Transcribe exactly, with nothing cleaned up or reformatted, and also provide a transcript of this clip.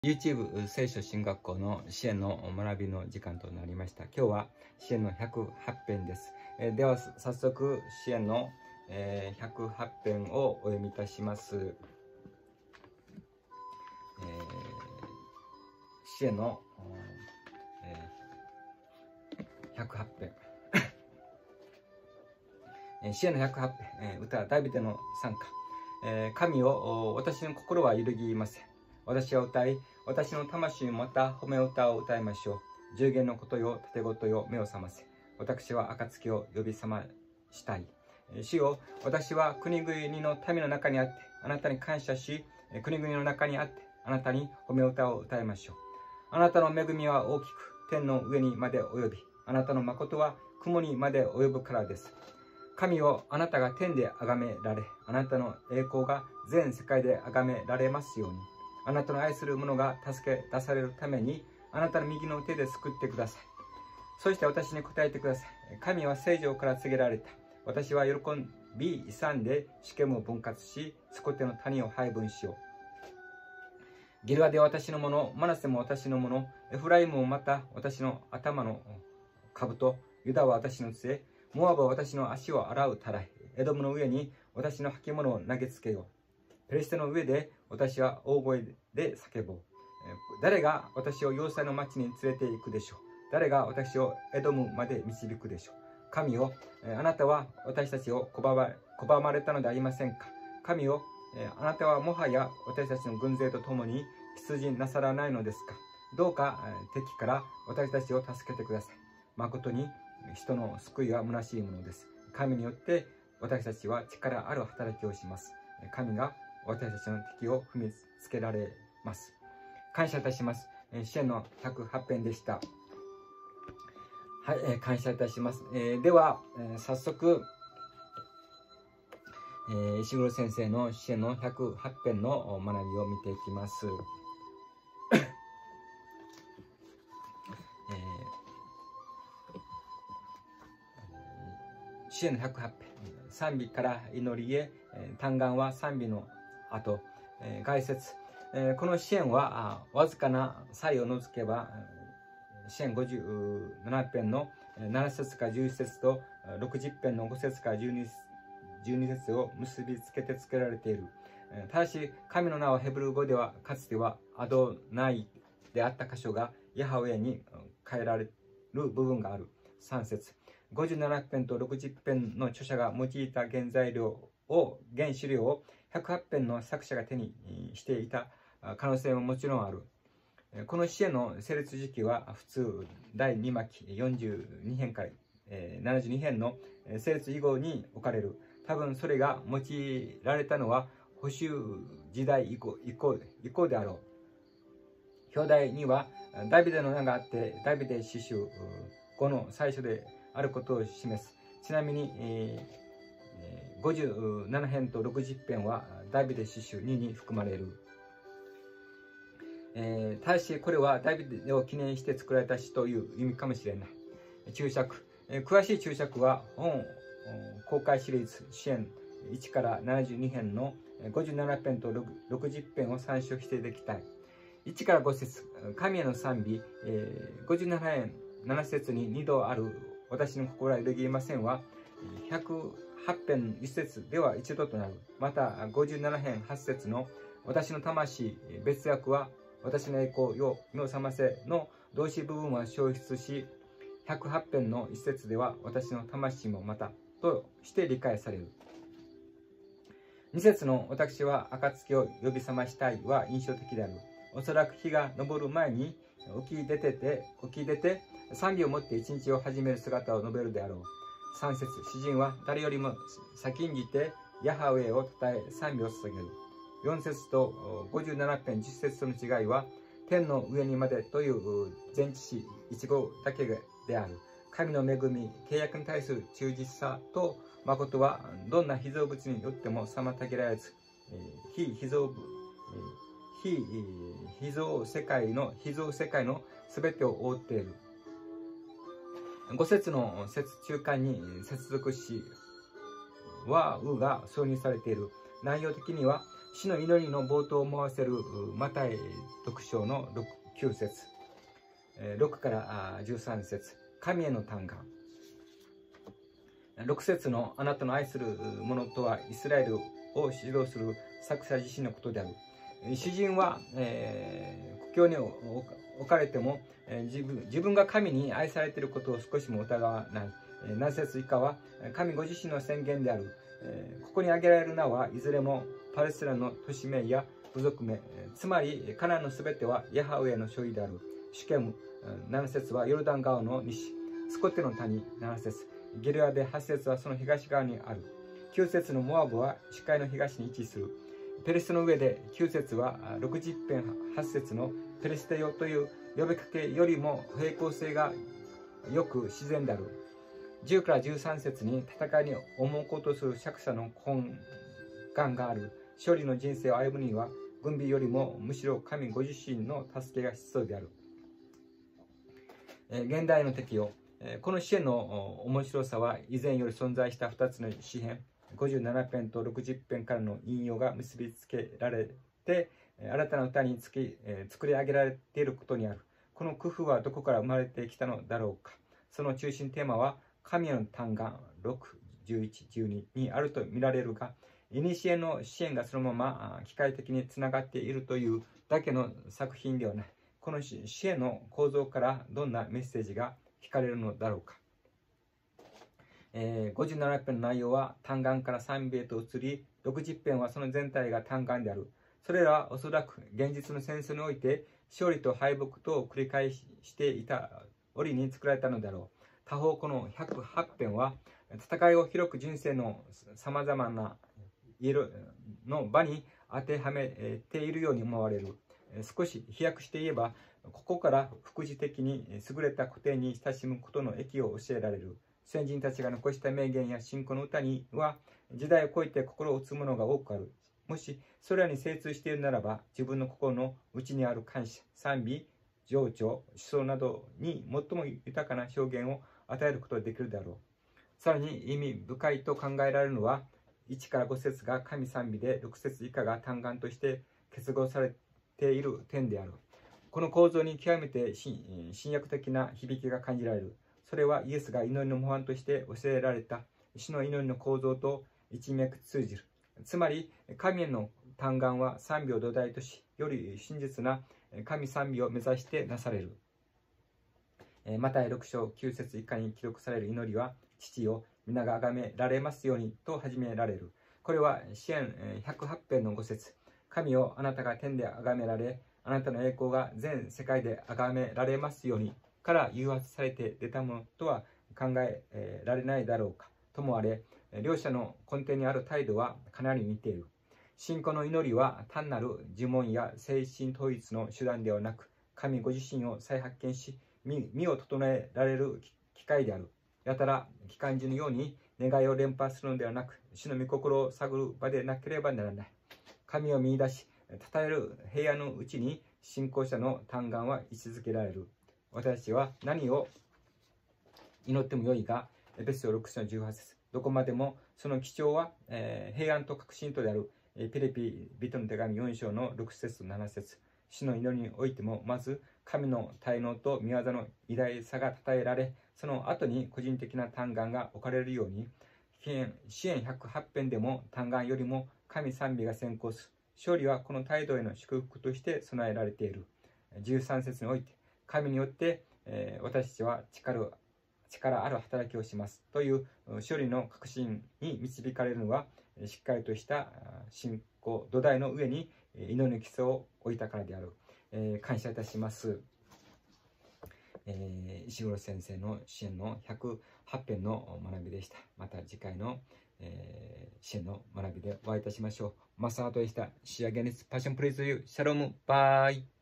YouTube 聖書神学校の支援の学びの時間となりました。今日は支援のひゃくはち編です。えー、では早速支援の、えー、ひゃくはち編をお読みいたします。えー、支援の、えー、ひゃくはち編支援のひゃくはち編、えー、歌ダビデの賛歌、えー、神を私の心は揺るぎません。私は歌い、私の魂もまた褒め歌を歌いましょう。十言のことよ、盾事よ、目を覚ませ。私は暁を呼び覚ましたい。主よ、私は国々の民の中にあって、あなたに感謝し、国々の中にあって、あなたに褒め歌を歌いましょう。あなたの恵みは大きく、天の上にまで及び、あなたの誠は雲にまで及ぶからです。神をあなたが天で崇められ、あなたの栄光が全世界で崇められますように。あなたの愛する者が助け出されるために、あなたの右の手で救ってください。そして私に答えてください。神は聖城から告げられた。私は喜び勇んでシケムを分割し、スコテの谷を配分しよう。ギルアで私のもの、マナセも私のもの、エフライムもまた私の頭の兜、ユダは私の杖、モアブは私の足を洗うたらい、エドムの上に私の履物を投げつけよう。ペリシテの上で私は大声で叫ぼう。誰が私を要塞の町に連れて行くでしょう。誰が私をエドムまで導くでしょう。神よ、あなたは私たちを拒ま、拒まれたのでありませんか。神よ、あなたはもはや私たちの軍勢と共に出陣なさらないのですか。どうか敵から私たちを助けてください。誠に人の救いは虚しいものです。神によって私たちは力ある働きをします。神が私たちの敵を踏みつけられます。感謝いたします。支援のひゃくはち編でした。はい、えー、感謝いたします。えー、では、えー、早速、えー、石黒先生の支援のひゃくはち編の学びを見ていきます。えー、支援のひゃくはち編、賛美から祈りへ、嘆願は賛美の後、えー、概説、えー、この支援はわずかな差異を除けば支援ごじゅうなな編のなな節からじゅういち節とろくじゅう編のご節からじゅうに節を結びつけて作られている。ただし神の名はヘブル語ではかつてはアドナイであった箇所がヤハウェに変えられる部分がある。さん節、ごじゅうなな編とろくじゅう編の著者が用いた原材料を原資料をひゃくはち編の作者が手にしていた可能性ももちろんある。この支援の成立時期は普通だいに巻よんじゅうに編からななじゅうに編の成立以後に置かれる。多分それが用いられたのは保守時代以降以降以降であろう。表題にはダビデの名があってダビデ詩集ごの最初であることを示す。ちなみに、えー、ごじゅうなな編とろくじゅう編はダビデ詩集にに含まれる。えー、ただしこれはダビデを記念して作られた詩という意味かもしれない。注釈、えー、詳しい注釈は本公開シリーズ支援いちからななじゅうに編のごじゅうなな編とろくじゅう編を参照してできたい。いちからご節、神への賛美、えー、ごじゅうなな編なな節ににどある私の心は揺るぎませんはひゃくはち編いち節ではいちどとなる。またごじゅうなな編はち節の私の魂別訳は私の栄光よ目を覚ませの動詞部分は消失し、ひゃくはち編の一節では私の魂もまたとして理解される。に節の私は暁を呼び覚ましたいは印象的である。おそらく日が昇る前に起き出てて起き出て賛美を持って一日を始める姿を述べるであろう。さん節、詩人は誰よりも先んじてヤハウェを称え賛美を捧げる。よん節とごじゅうなな編じゅっ節との違いは天の上にまでという前置詞一語だけである。神の恵み、契約に対する忠実さと誠はどんな被造物によっても妨げられず、非被造物、非被造世界の被造世界の全てを覆っている。ご節の節中間に接続詞はうが挿入されている。内容的には死の祈りの冒頭を思わせるマタイ特章のきゅう節、ろくからじゅうさん節、神への嘆願。ろく節のあなたの愛する者とはイスラエルを指導する作者自身のことである。主人は、えー、苦境に置かれても、えー、自分、自分が神に愛されていることを少しも疑わない。えー、なな節以下は神ご自身の宣言である。えー、ここに挙げられる名はいずれもパレスチナの都市名や部族名、つまりカナンのすべてはヤハウェの所有である。シュケム、なな節はヨルダン川の西、スコテの谷、なな節、ゲルアではち節はその東側にある。きゅう節のモアブは視界の東に位置する。ペレステの上できゅう節はろくじゅう編はち節のペレステよという呼びかけよりも平行性がよく自然である。じゅうからじゅうさん節に戦いに赴こうとする釈者の根幹がある。勝利の人生を歩むには軍備よりもむしろ神ご自身の助けが必要である。えー、現代の適用。えー、この詩篇の面白さは以前より存在したふたつの詩篇ごじゅうなな編とろくじゅう編からの引用が結びつけられて新たな歌につき、えー、作り上げられていることにある。この工夫はどこから生まれてきたのだろうか。その中心テーマは神への嘆願ろく、じゅういち、じゅうににあると見られるが、古の支援がそのまま機械的につながっているというだけの作品ではない。この支援の構造からどんなメッセージが聞かれるのだろうか。えー、ごじゅうなな編の内容は嘆願から賛美へと移り、ろくじゅう編はその全体が嘆願である。それらはおそらく現実の戦争において勝利と敗北とを繰り返していた折に作られたのだろう。他方このひゃくはち編は戦いを広く人生のさまざまな色の場に当てはめているように思われる。少し飛躍して言えば、ここから副次的に優れた古典に親しむことの益を教えられる。先人たちが残した名言や信仰の歌には時代を超えて心を打つものが多くある。もしそれらに精通しているならば、自分の心の内にある感謝、賛美、情緒、思想などに最も豊かな表現を与えることができるだろう。さらに意味深いと考えられるのは、いちからご節が神賛美でろく節以下が嘆願として結合されている点である。この構造に極めて新約的な響きが感じられる。それはイエスが祈りの模範として教えられた主の祈りの構造と一脈通じる。つまり神への嘆願は賛美を土台とし、より真実な神賛美を目指してなされる。マタイろく章きゅう節以下に記録される祈りは、父よ皆が崇められますようにと始められる。これは詩篇ひゃくはち編のご節、神をあなたが天で崇められ、あなたの栄光が全世界で崇められますようにから誘発されて出たものとは考えられないだろうか。ともあれ、両者の根底にある態度はかなり似ている。信仰の祈りは単なる呪文や精神統一の手段ではなく、神ご自身を再発見し、身を整えられる機会である。やたら機関時のように願いを連発するのではなく、主の御心を探る場でなければならない。神を見出し、称える平野のうちに信仰者の嘆願は位置づけられる。私たちは何を祈ってもよいが、エペソろく章じゅうはち節、どこまでもその基調は、えー、平安と確信とである。ピリピ人の手紙よん章のろく節となな節、主の祈りにおいてもまず神の大能と御業の偉大さが称えられ、その後に個人的な嘆願が置かれるように、詩篇ひゃくはち編でも嘆願よりも神賛美が先行する。勝利はこの態度への祝福として備えられている。じゅうさん節において、神によって、えー、私たちは力、力ある働きをしますという勝利の確信に導かれるのは、しっかりとした信仰土台の上に祈りの基礎を置いたからである。えー、感謝いたします。えー、石黒先生の支援のひゃくはち編の学びでした。また次回の、えー、支援の学びでお会いいたしましょう。マサートでした。仕上げです。パッションプレイズユー。シャローム。バイ。